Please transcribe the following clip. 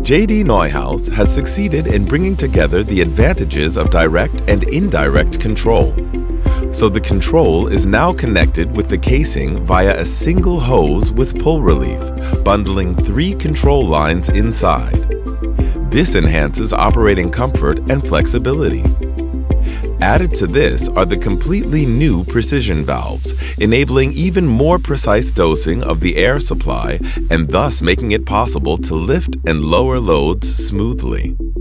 JD Neuhaus has succeeded in bringing together the advantages of direct and indirect control. So the control is now connected with the casing via a single hose with pull relief, bundling 3 control lines inside. This enhances operating comfort and flexibility. Added to this are the completely new precision valves, enabling even more precise dosing of the air supply and thus making it possible to lift and lower loads smoothly.